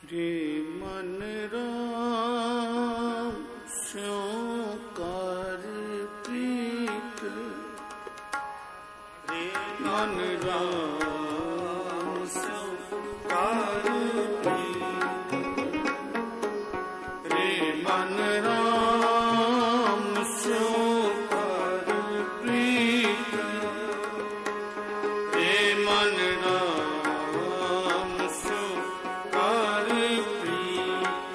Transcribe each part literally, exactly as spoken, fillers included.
रे मन राम स्यों कार प्रीत, रे मन राम स्यों कार प्रीत, रे मन राम स्यों कार प्रीत, रे मन राम स्यों कार प्रीत।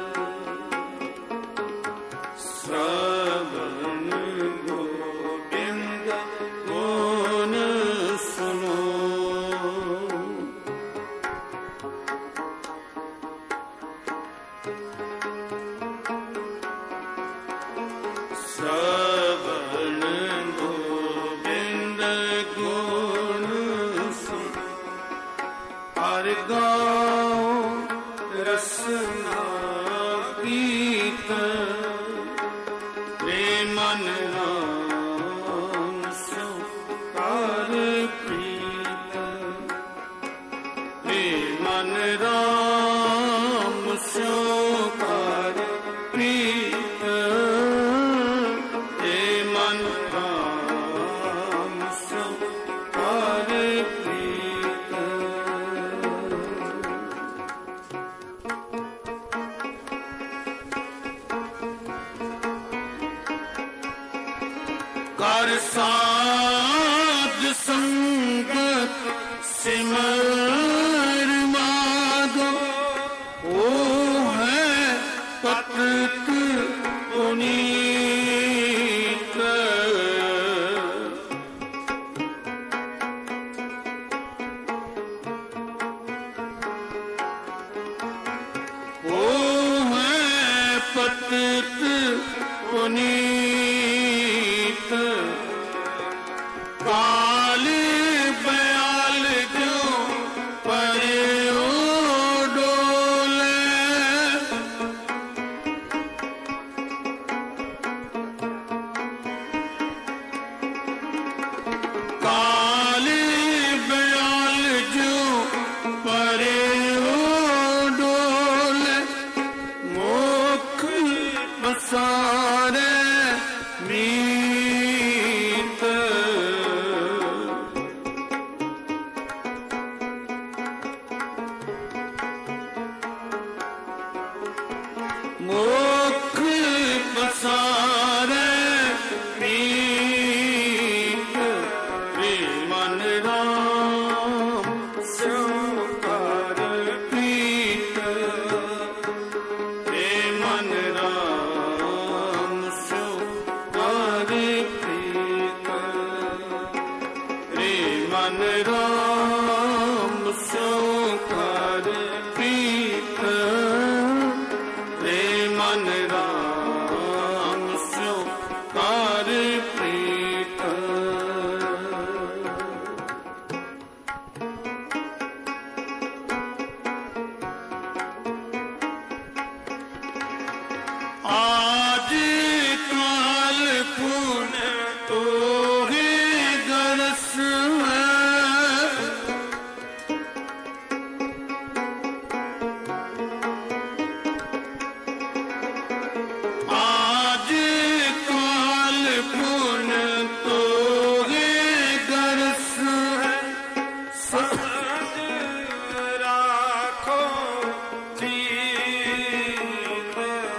श्रवण गोविंद गुण सुनो, श्रवण गोविंद गुण सुनो, हर गाओ रसना गीत, रे मन राम स्यों कार प्रीत, रे मन राम स्यों कार प्रीत, रे मन राम स्यों कार प्रीत। कर साध संगत सिमर माधो, ओ है पतित पुनीत, ओ है पतित पुनीत। काल बयाल जो परे ओ डोले, काल बयाल जो परे ओ डोले, मोख बसारे मीत, मोख बसारे मीत, रे मन राम स्यों कार प्रीत, रे मन राम स्यों कार प्रीत, रे मन राम स्यों कार प्रीत, रे मन राम स्यों कार प्रीत। आज काल पुण्य तो ही गरस है, आज काल पुण्य तो ही गरस है, सहज राखो चीत,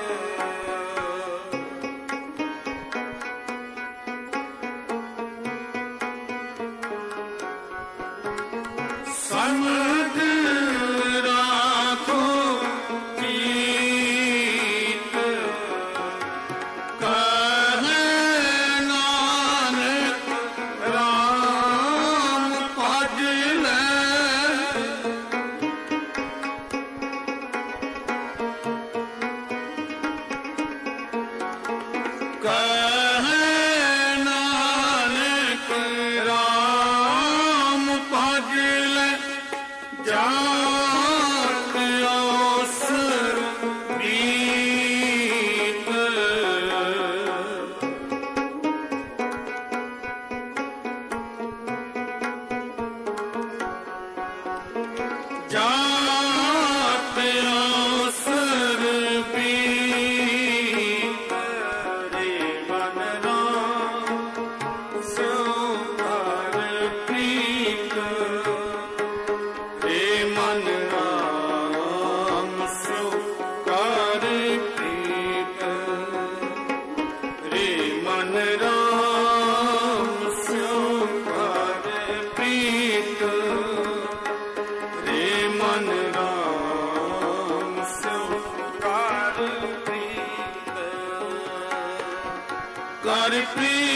समझ राखो चीत, कहे नानक राम भज ले, कहे नानक राम भज ले, जात अवसर बीत, जात ਰਾਮ ਸਿਉ ਕਰ ਪ੍ਰੀਤ ਕਰ ਪ੍ਰੀਤ